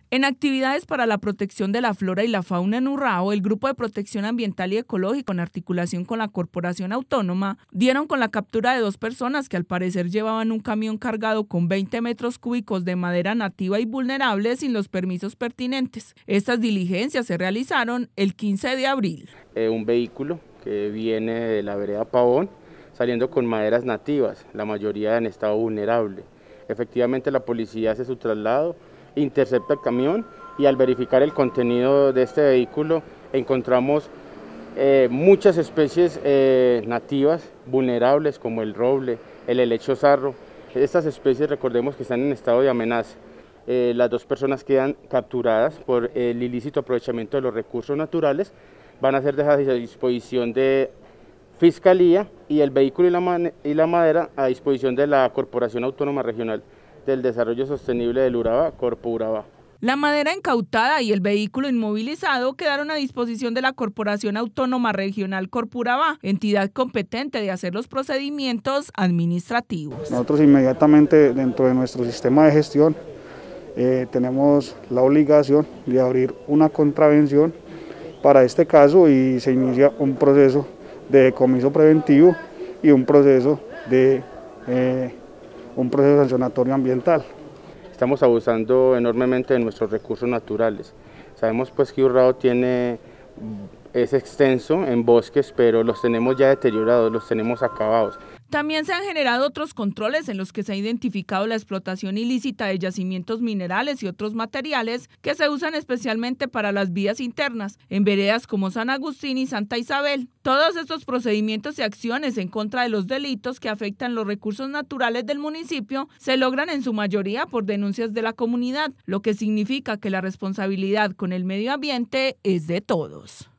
En actividades para la protección de la flora y la fauna en Urrao, el Grupo de Protección Ambiental y Ecológico, en articulación con la Corporación Autónoma, dieron con la captura de 2 personas que al parecer llevaban un camión cargado con 20 metros cúbicos de madera nativa y vulnerable sin los permisos pertinentes. Estas diligencias se realizaron el 15 de abril. Un vehículo que viene de la vereda Pavón, saliendo con maderas nativas, la mayoría en estado vulnerable. Efectivamente, la policía hace su traslado, intercepta el camión y al verificar el contenido de este vehículo encontramos muchas especies nativas vulnerables como el roble, el helecho zarro. Estas especies, recordemos que están en estado de amenaza. Las 2 personas quedan capturadas por el ilícito aprovechamiento de los recursos naturales, van a ser dejadas a disposición de Fiscalía y el vehículo y la madera a disposición de la Corporación Autónoma Regional del Desarrollo Sostenible del Urabá, Corpo Urabá. La madera incautada y el vehículo inmovilizado quedaron a disposición de la Corporación Autónoma Regional Corpo Urabá, entidad competente de hacer los procedimientos administrativos. Nosotros inmediatamente dentro de nuestro sistema de gestión tenemos la obligación de abrir una contravención para este caso y se inicia un proceso de decomiso preventivo y un proceso sancionatorio ambiental. Estamos abusando enormemente de nuestros recursos naturales. Sabemos pues que Urrao es extenso en bosques, pero los tenemos ya deteriorados, los tenemos acabados. También se han generado otros controles en los que se ha identificado la explotación ilícita de yacimientos minerales y otros materiales que se usan especialmente para las vías internas, en veredas como San Agustín y Santa Isabel. Todos estos procedimientos y acciones en contra de los delitos que afectan los recursos naturales del municipio se logran en su mayoría por denuncias de la comunidad, lo que significa que la responsabilidad con el medio ambiente es de todos.